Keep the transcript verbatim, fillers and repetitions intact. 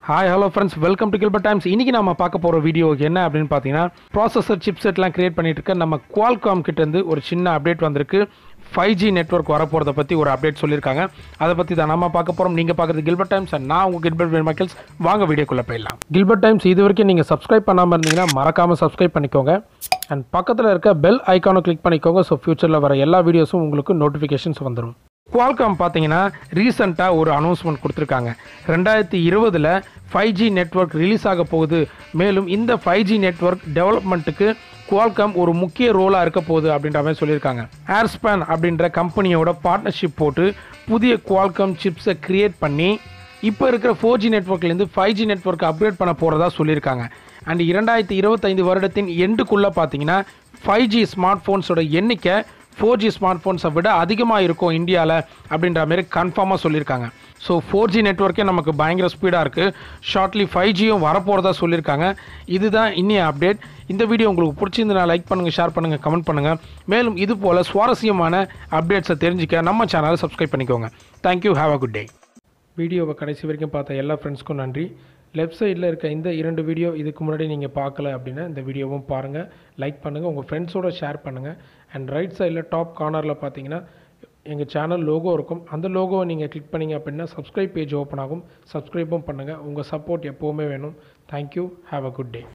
Hi hello friends, welcome to Gilbert Times. இன்றைக்கி நம்ம பார்க்க போகிற வீடியோ என்ன அப்படின்னு பார்த்தீங்கன்னா, ப்ராசஸர் சிப்செட்லாம் கிரியேட் பண்ணிட்டு இருக்க நம்ம குவால்காம் கிட்டேருந்து ஒரு சின்ன அப்டேட் வந்திருக்கு. ஃபைவ் ஜி நெட்வொர்க் வரப்போகிறத பற்றி ஒரு அப்டேட் சொல்லியிருக்காங்க. அதை பற்றி தான் நம்ம பார்க்க போகிறோம். நீங்கள் பார்க்குறது கில்பர்ட் டைம்ஸ் அண்ட் நான் உங்கள் கில்பர்ட் மைக்கேல்ஸ். வாங்க வீடியோக்குள்ளே போயிடலாம். கில்பர்ட் டைம்ஸ் இது வரைக்கும் நீங்கள் சப்ஸ்கிரைப் பண்ணாமல் இருந்தீங்கன்னா மறக்காமல் சப்ஸ்கிரைப் பண்ணிக்கோங்க அண்ட் பக்கத்தில் இருக்க பெல் ஐக்கானை கிளிக் பண்ணிக்கோங்க. ஸோ ஃபியூச்சரில் வர எல்லா வீடியோஸும் உங்களுக்கு நோட்டிஃபிகேஷன்ஸ் வந்துடும். குவால்காம் பார்த்தீங்கன்னா ரீசெண்டாக ஒரு அனௌன்ஸ்மெண்ட் கொடுத்துருக்காங்க. ரெண்டாயிரத்தி இருபதில் ஃபைவ் ஜி நெட்வொர்க் ரிலீஸ் ஆக போகுது. மேலும் இந்த ஃபைவ் ஜி நெட்வொர்க் டெவலப்மெண்ட்டுக்கு குவால்காம் ஒரு முக்கிய ரோலாக இருக்க போகுது அப்படின்ற மாதிரி சொல்லியிருக்காங்க. ஏர்ஸ்பேன் அப்படின்ற கம்பெனியோட பார்ட்னர்ஷிப் போட்டு புதிய குவால்காம் சிப்ஸை கிரியேட் பண்ணி இப்போ இருக்கிற ஃபோர் ஜி நெட்வொர்க்லேருந்து ஃபைவ் ஜி நெட்வொர்க் அப்கிரேட் பண்ண போகிறதா சொல்லியிருக்காங்க. அண்ட் இரண்டாயிரத்தி இருபத்தைந்து வருடத்தின் எண்டுக்குள்ளே பார்த்தீங்கன்னா ஃபைவ் ஜி ஸ்மார்ட் ஃபோன்ஸோட எண்ணிக்கை ஃபோர் ஜி ஸ்மார்ட் ஃபோன்ஸை விட அதிகமாக இருக்கும் இந்தியாவில் அப்படின்ற மாதிரி கன்ஃபார்மாக சொல்லியிருக்காங்க. ஸோ ஃபோர் ஜி நெட்வொர்க்கே நமக்கு பயங்கர ஸ்பீடாக இருக்குது. ஷார்ட்லி ஃபைவ் ஜியும் வரப்போகிறதா சொல்லியிருக்காங்க. இதுதான் இன்னிய அப்டேட். இந்த வீடியோ உங்களுக்கு பிடிச்சிருந்தா லைக் பண்ணுங்கள், ஷேர் பண்ணுங்கள், கமெண்ட் பண்ணுங்கள். மேலும் இது போல் சுவாரஸ்யமான அப்டேட்ஸை தெரிஞ்சுக்க நம்ம சேனலை சப்ஸ்கிரைப் பண்ணிக்கோங்க. Thank you, have a good day. வீடியோவை கடைசி வரைக்கும் பார்த்த எல்லா ஃப்ரெண்ட்ஸ்க்கும் நன்றி. லெஃப்ட் சைடில் இருக்க இந்த இரண்டு வீடியோ இதுக்கு முன்னாடி நீங்கள் பார்க்கல அப்படின்னா இந்த வீடியோவும் பாருங்கள், லைக் பண்ணுங்கள், உங்கள் ஃப்ரெண்ட்ஸோடு ஷேர் பண்ணுங்கள். அண்ட் ரைட் சைடில் டாப் கார்னரில் பார்த்தீங்கன்னா எங்கள் சேனல் லோகோ இருக்கும். அந்த லோகோவை நீங்கள் கிளிக் பண்ணிங்க அப்படின்னா சப்ஸ்கிரைப் பேஜ் ஓப்பன் ஆகும். சப்ஸ்கிரைப்பும் பண்ணுங்கள். உங்கள் சப்போர்ட் எப்போவுமே வேணும். Thank you, have a good day.